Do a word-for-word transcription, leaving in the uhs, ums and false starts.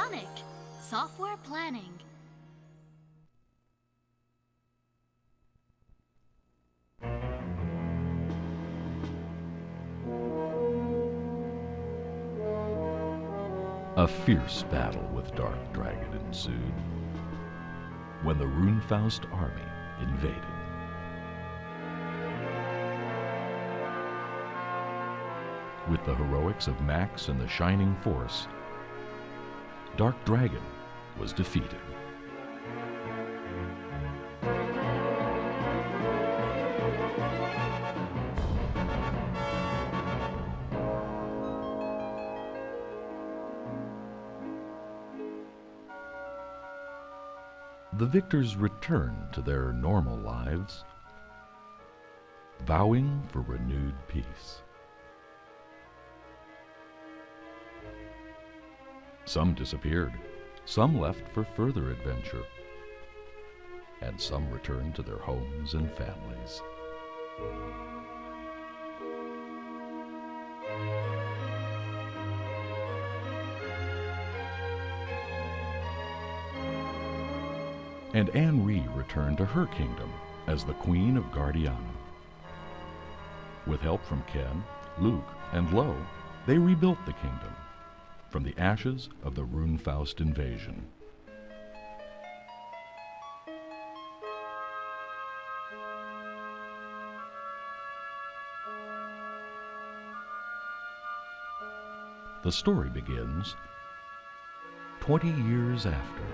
Sonic, software planning. A fierce battle with Dark Dragon ensued when the Runefaust army invaded. With the heroics of Max and the Shining Force, Dark Dragon was defeated. The victors returned to their normal lives, vowing for renewed peace. Some disappeared, some left for further adventure, and some returned to their homes and families. And Anri returned to her kingdom as the Queen of Guardiana. With help from Ken, Luke, and Lo, they rebuilt the kingdom from the ashes of the Runefaust invasion. The story begins twenty years after.